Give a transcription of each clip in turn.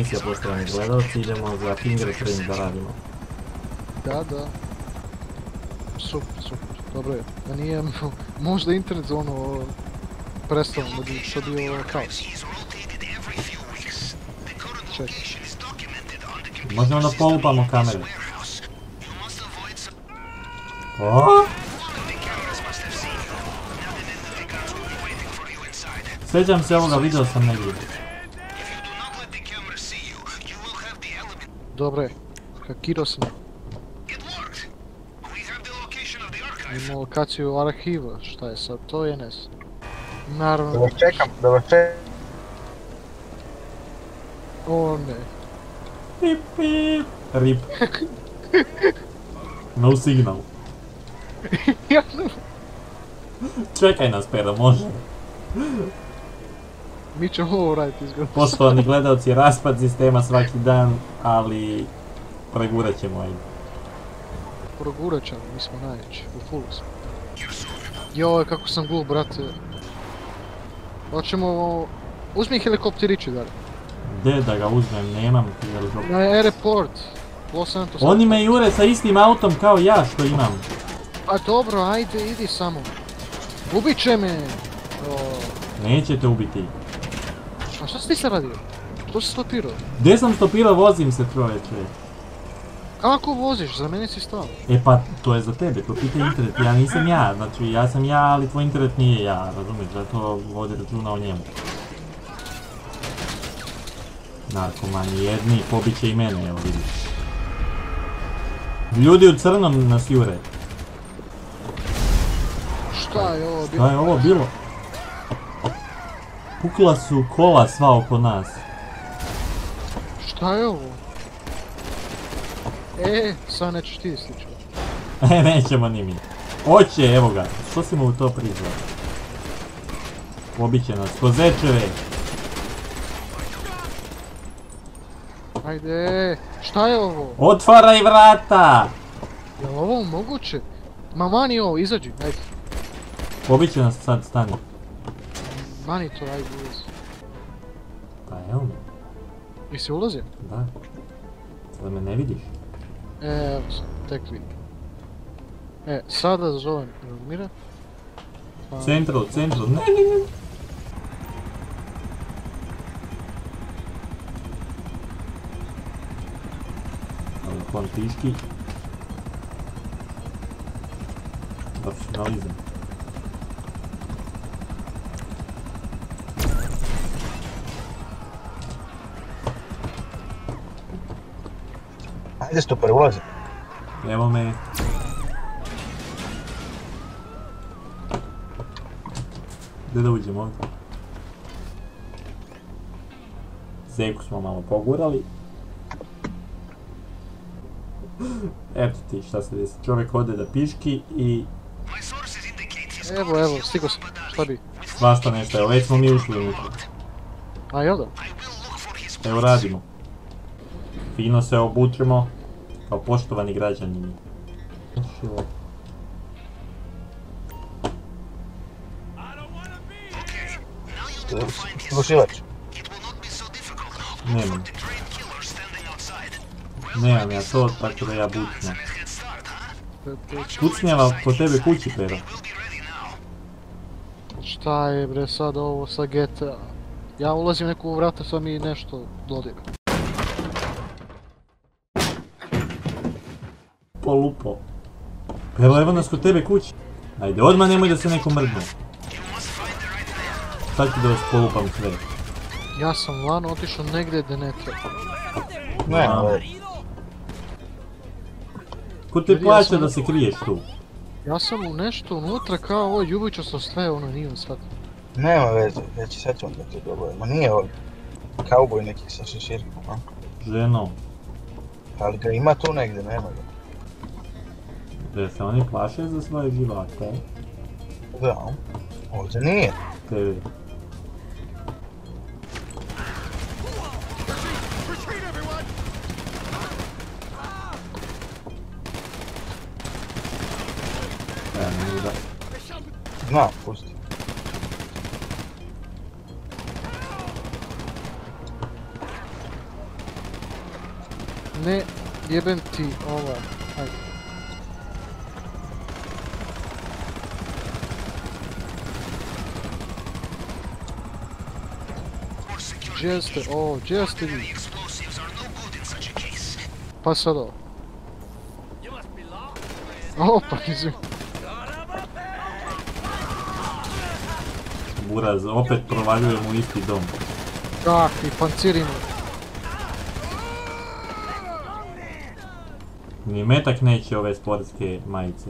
misija, poštovani gledalci, idemo za fingerprint da radimo. Da. Super. Dobro je. Da nije možda internet za ono prestao da bi to bio kaos. Čekaj. Možemo da polupamo kamere. O? Sjećam se ovoga, vidio sam negdje. Dobro je. Hakirao sam. Imamo lokaciju arhiva, šta je sad, to je NS. Naravno. Da vas čekam. O ne. Pip pip. Rip. No signal. Čekaj nas, Pero, može. Mi ćemo ovo raditi izgleda. Poštovani gledalci, raspad sistema svaki dan, ali pregurat ćemo ajde. Progurat ćemo, mi smo najveći, u fullu smo. Joj, kako sam gul, brate. Hoćemo... Uzmi helikopterići, dalje. Gdje da ga uzmem, nemam helikopter. Na airport. Los Santos. Oni me jure sa istim autom kao ja što imam. A dobro, ajde, idi samo. Ubit će me. Nećete ubiti. A šta si ti se radio? Što si stopirao? Gdje sam stopirao, vozim se čovječe. Kako voziš? Za mene si stao. E pa, to je za tebe, to pita internet, ja nisam ja, znači ja sam ja, ali tvoj internet nije ja, razumiješ, zato vodi računa o njemu. Narkomani jedni, pobit će i mene, evo vidiš. Ljudi u crnom nas jure. Šta je ovo bilo? Šta je ovo bilo? Pukla su kola sva oko nas. Šta je ovo? Sad nećeš ti slično. Nećemo ni mi. Oće, evo ga. Što si mu u to prizvao? Pobit će nas ko zečeve. Ajde, šta je ovo? Otvaraj vrata! Je li ovo moguće? Ma mani ovo, izađi, ajde. Pobit će nas sad, stani. Mani to, ajde, ulazi. Pa evo me. Jesi ulazio? Da. Sada me ne vidiš. Evo sam, tek vidim. Sada zovem Mira. Central, ne. Telefon tiški. Profesionalizam. Ajde stupar, ulazi. Evo me. Gdje da uđemo ovdje? Zeku smo malo pogurali. Eto ti šta se desi. Čovjek ode da piški i... Evo, stigao sam. Šta bi? Svašta nešto, evo već smo mi ušli unutra. A jel da? Evo radimo. Fino se obučemo kao poštovani građani. Gušilač. Nemam ja to, tako da ja bučnem. Pucnjava po tebe kući, Pero. Šta je bre sad ovo sa GTA? Ja ulazim neku vrata, sad mi nešto dodira. Polupo. Pero evo nas kod tebe kući. Ajde, odmah nemoj da se neko mrdne. Sad ću da vas polupam sve. Ja sam lano otišao negdje gdje ne treba. Ne. Ko te plaća da se kriješ tu? Ja sam u nešto unutra kao ovo ljubičasto sve, ono nije sad. Nema veze, već sad ćemo da te dogovorim. Ma nije ovdje. Kauboj neki sa šeširkom, a? Ženo. Ali ga ima tu negdje, nema ga. Da se oni plaše za svoje živote? Da, ovdje nije. Tebe. Zna, pusti. Ne, jebem ti ova. Ajde. Gdje ste? O, gdje ste vi? Pa sad ovo. Opa, izvim. Buraz, opet provaljujemo u isti dom. Kakvi pancirimo. Ni metak neće ove sportske majice.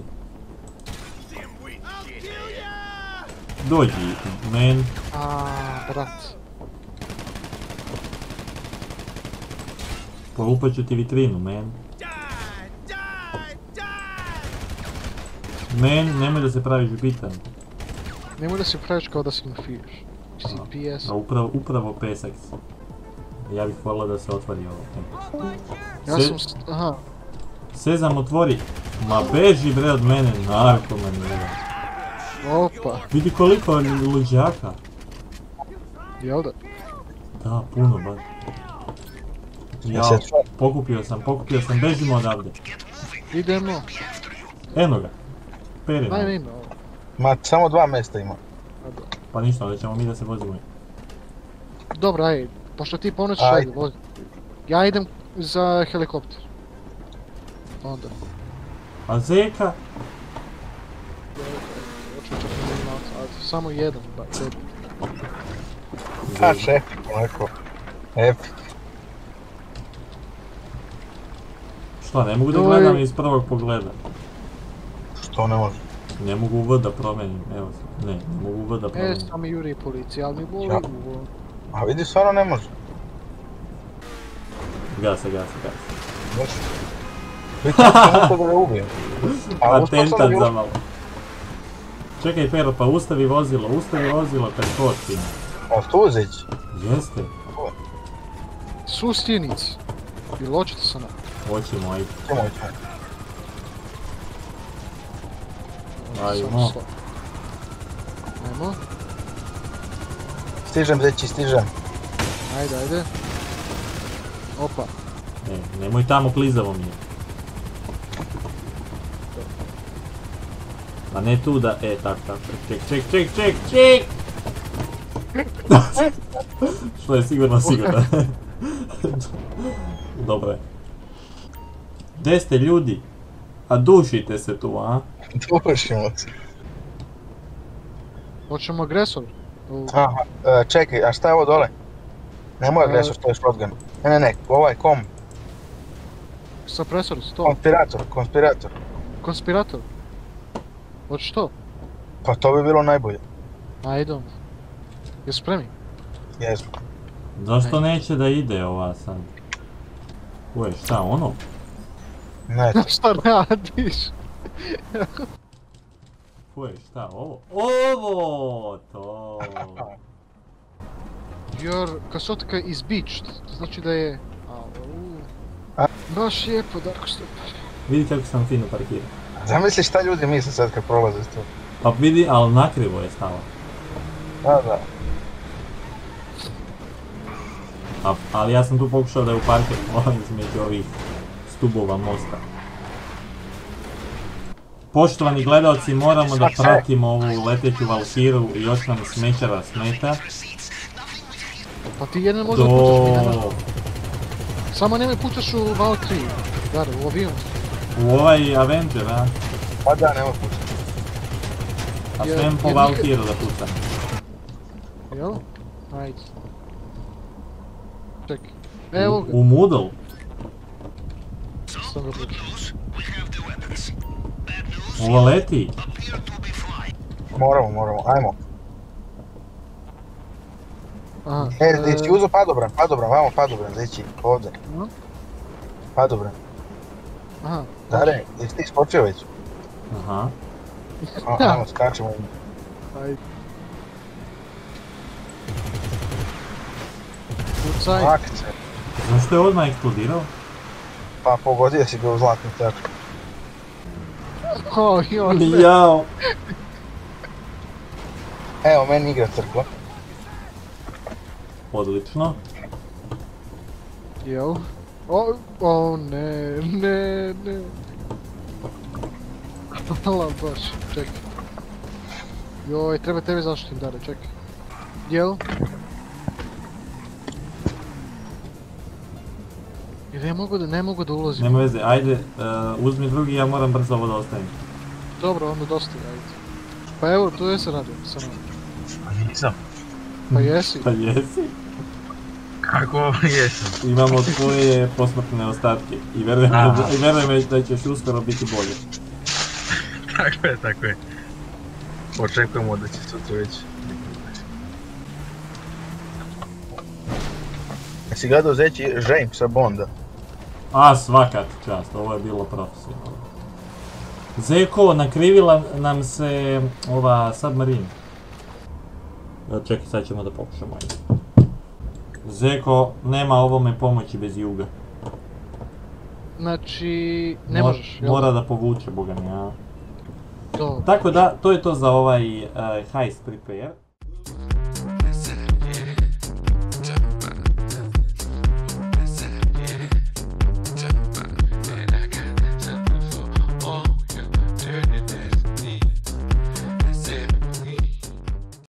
Dođi, men. Brat. Polupat ću ti vitrinu, men. Men, nemoj da se praviš bitan. Nemoj da se praviš kao da si mafijaš. Si PS. A upravo pesak si. Ja bih volio da se otvori ovo. Ja sam... Aha. Sezam otvori. Ma beži bre od mene, narkoman jedan. Opa. Vidi koliko luđaka. Jel da? Da, puno baš. Jao, pokupio sam, bežimo odavde. Idemo. Eno ga. Peri nam. Ajme ima ovo. Ma, samo 2 mjesta ima. Pa ništa, onda ćemo mi da se vozimo. Dobro, ajde. Pošto ti ponoćiš, Ajde. ajde, vozi. Ja idem za helikopter. Onda. A Zeka? Samo jedan, ba, tebi. Baš epik, onako. Epik. Šta, ne mogu da gledam iz prvog pogleda? Što ne može? Ne mogu V da promenim, evo se. Ne mogu V da promenim. Sami juri policija, ali mi boli Ja. uvo. A vidi, stvarno ne može. Gase. Baš. Već sam uspio da ga ubijem. A uspio sam da Atentat ga za ubijem. malo. Čekaj Pero, pa ustavi vozilo kad kočim. A Stuzić? Jeste? Sustjenici. Ili hoćete sa nama? Hoćemo, ajde. Čemo. Ajmo. Ajmo. Stižem, zeći, stižem. Ajde. Opa. Nemoj tamo, klizavo mi je. A ne tu da, tako. Ček! Što je sigurno. Dobro je. Gdje ste ljudi? A dušite se tu, a? Dušimo se. Hoćemo agresor? Aha, čekaj, a šta je ovo dole? Nemoj agresor, to je shotgun. Ne, ovaj kom. Suppresor, stop. Konspirator. Konspirator. Hoćeš to? Pa to bi bilo najbolje. Ajde onda. Jesi spremni? Jesmo. Zašto neće da ide ova sad? Uje, šta ono? Ne, Šta radiš? Uje, šta ovo? Ovo! To! Your kasotka is beached. To znači da je... Baš lijepo, Darko Step. Vidi kako sam fino parkirao. zamisli šta ljudi misle sad kad prolaze s to. Pa vidi, ali nakrivo je stalo. Da. Ali ja sam tu pokušao da je uparkir između ovih stubova mosta. Poštovani gledalci, moramo da pratimo ovu leteću Valkiru i još nam smećara smeta. Pa ti jedan možda pucaš mi, nema. Samo nemoj pucaš u Valkyrie. Dar, u avion. U ovaj Avenger, a? Pa da, nema pušta. A smem po Valkiru da pucam. Jel? Ajde. Čekaj. Evo ga. U Moodle? Sam ga pucao. U Valeti? Moramo, ajmo. Aha. Gdje si uzo padobran, vamo padobran, zeći, ovdje. Padobran. Aha. Dare, gdje si ti skočio već? Aha. Ajmo, skačemo. Ajde. Pucaj. Akce. Zašto je odmah eksplodirao? Pa pogodio si ga u zlatnu tačku. O, joj. Jao! Evo, meni igra crkva. Odlično. Jel? O, ne. Hvala baš, čekaj. Joj, treba tebe zaštitim, Dare, čekaj. Jel? Jer ne mogu da ulazim. Nema veze, ajde, uzmi drugi, ja moram brzo ovo da ostavim. Dobro, onda dosta, ajde. Pa evo, tu je se radio, sa mnom. Pa nisam. Pa jesi. Pa jesi? Kako jesam? Imamo tvoje posmrtne ostatke i verujem me da ćeš uskoro biti bolje. Tako je. Očekujemo da će sutra već biti bolje. Jesi gledao zeći Jamesa Bonda? A, svaka ti čast, ovo je bilo profesionalno. Zeko, nakrivila nam se ova Submarine. Čekaj, sad ćemo da pokušamo. Zeko, nema ovome pomoći bez juga. Znači, ne možeš, jel? Mora da povuče, boga mi, ja. Dobro. Tako da, to je to za ovaj heist prepare.